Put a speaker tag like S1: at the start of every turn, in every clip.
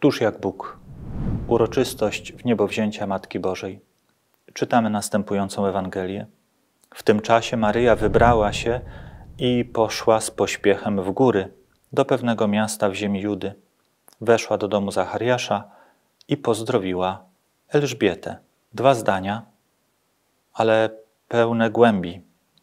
S1: Któż jak Bóg? Uroczystość wniebowzięcia Matki Bożej. Czytamy następującą Ewangelię. W tym czasie Maryja wybrała się i poszła z pośpiechem w góry, do pewnego miasta w ziemi Judy. Weszła do domu Zachariasza i pozdrowiła Elżbietę. 2 zdania, ale pełne głębi.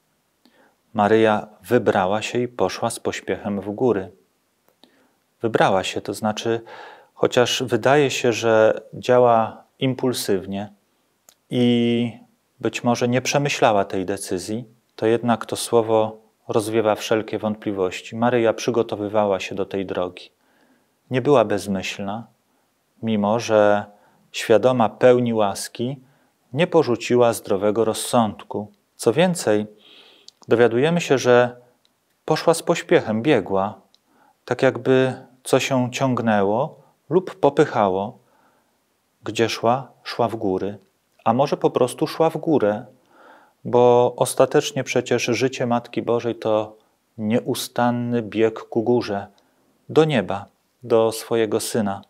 S1: Maryja wybrała się i poszła z pośpiechem w góry. Wybrała się, to znaczy, chociaż wydaje się, że działa impulsywnie i być może nie przemyślała tej decyzji, to jednak to słowo rozwiewa wszelkie wątpliwości. Maryja przygotowywała się do tej drogi. Nie była bezmyślna, mimo że świadoma pełni łaski nie porzuciła zdrowego rozsądku. Co więcej, dowiadujemy się, że poszła z pośpiechem, biegła, tak jakby coś ją ciągnęło lub popychało. Gdzie szła? Szła w góry. A może po prostu szła w górę, bo ostatecznie przecież życie Matki Bożej to nieustanny bieg ku górze, do nieba, do swojego Syna.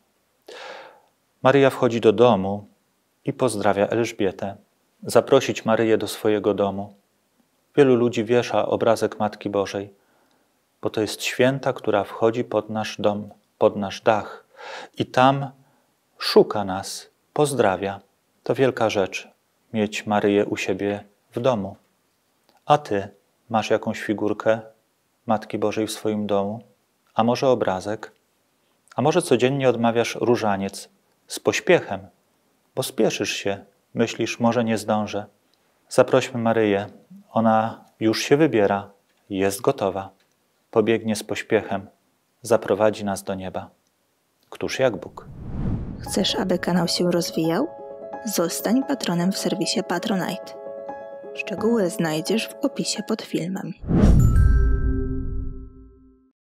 S1: Maryja wchodzi do domu i pozdrawia Elżbietę. Zaprosić Maryję do swojego domu. Wielu ludzi wiesza obrazek Matki Bożej, bo to jest święta, która wchodzi pod nasz dom, pod nasz dach i tam szuka nas, pozdrawia. To wielka rzecz, mieć Maryję u siebie w domu. A ty masz jakąś figurkę Matki Bożej w swoim domu? A może obrazek? A może codziennie odmawiasz różaniec z pośpiechem, bo spieszysz się, myślisz, może nie zdążę. Zaprośmy Maryję, ona już się wybiera, jest gotowa. Pobiegnie z pośpiechem, zaprowadzi nas do nieba. Któż jak Bóg?
S2: Chcesz, aby kanał się rozwijał? Zostań patronem w serwisie Patronite. Szczegóły znajdziesz w opisie pod filmem.